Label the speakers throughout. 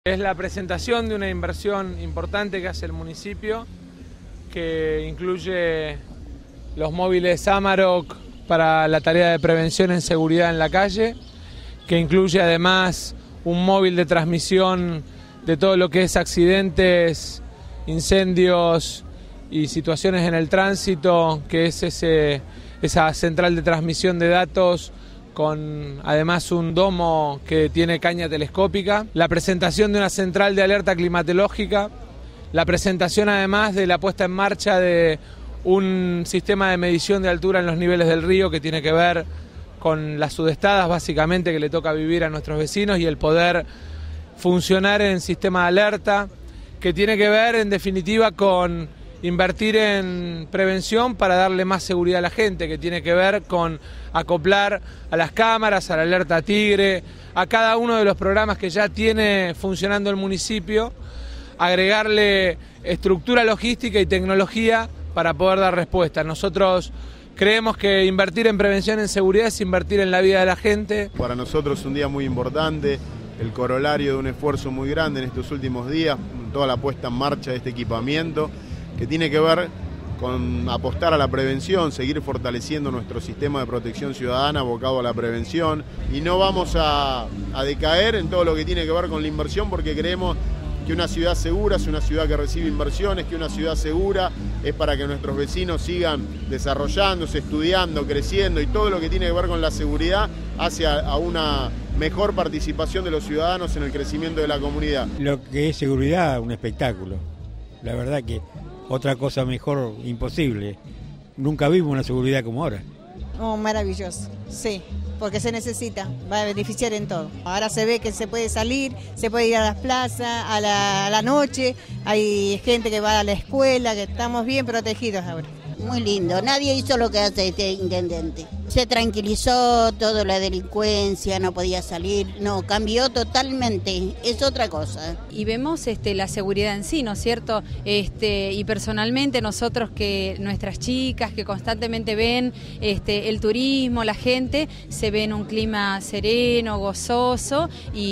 Speaker 1: Es la presentación de una inversión importante que hace el municipio, que incluye los móviles Amarok para la tarea de prevención en seguridad en la calle, que incluye además un móvil de transmisión de todo lo que es accidentes, incendios y situaciones en el tránsito, que es esa central de transmisión de datos con además un domo que tiene caña telescópica, la presentación de una central de alerta climatológica, la presentación además de la puesta en marcha de un sistema de medición de altura en los niveles del río que tiene que ver con las sudestadas básicamente que le toca vivir a nuestros vecinos y el poder funcionar en sistema de alerta, que tiene que ver en definitiva con invertir en prevención para darle más seguridad a la gente, que tiene que ver con acoplar a las cámaras, a la alerta tigre, a cada uno de los programas que ya tiene funcionando el municipio, agregarle estructura logística y tecnología para poder dar respuesta. Nosotros creemos que invertir en prevención en seguridad es invertir en la vida de la gente.
Speaker 2: Para nosotros es un día muy importante, el corolario de un esfuerzo muy grande en estos últimos días, toda la puesta en marcha de este equipamiento, que tiene que ver con apostar a la prevención, seguir fortaleciendo nuestro sistema de protección ciudadana abocado a la prevención, y no vamos a decaer en todo lo que tiene que ver con la inversión, porque creemos que una ciudad segura es una ciudad que recibe inversiones, que una ciudad segura es para que nuestros vecinos sigan desarrollándose, estudiando, creciendo, y todo lo que tiene que ver con la seguridad hace a una mejor participación de los ciudadanos en el crecimiento de la comunidad.
Speaker 3: Lo que es seguridad, un espectáculo. La verdad que otra cosa mejor imposible. Nunca vimos una seguridad como ahora.
Speaker 4: Oh, maravilloso, sí, porque se necesita, va a beneficiar en todo. Ahora se ve que se puede salir, se puede ir a las plazas, a la noche, hay gente que va a la escuela, que estamos bien protegidos ahora.
Speaker 5: Muy lindo, nadie hizo lo que hace este intendente. Se tranquilizó toda la delincuencia, no podía salir, no, cambió totalmente, es otra cosa.
Speaker 6: Y vemos la seguridad en sí, ¿no es cierto? Y personalmente nosotros, que nuestras chicas que constantemente ven el turismo, la gente, se ve en un clima sereno, gozoso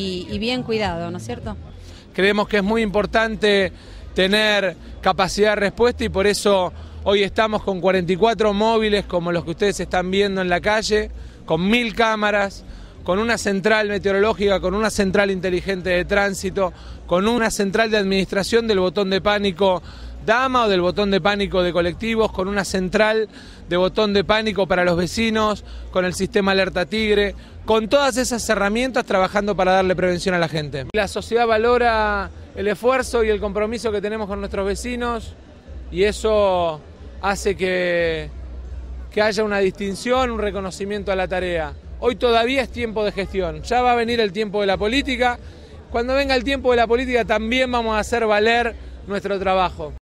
Speaker 6: y bien cuidado, ¿no es cierto?
Speaker 1: Creemos que es muy importante tener capacidad de respuesta y por eso hoy estamos con 44 móviles como los que ustedes están viendo en la calle, con 1000 cámaras, con una central meteorológica, con una central inteligente de tránsito, con una central de administración del botón de pánico Dama o del botón de pánico de colectivos, con una central de botón de pánico para los vecinos, con el sistema alerta tigre, con todas esas herramientas trabajando para darle prevención a la gente. La sociedad valora el esfuerzo y el compromiso que tenemos con nuestros vecinos y eso hace que haya una distinción, un reconocimiento a la tarea. Hoy todavía es tiempo de gestión, ya va a venir el tiempo de la política. Cuando venga el tiempo de la política también vamos a hacer valer nuestro trabajo.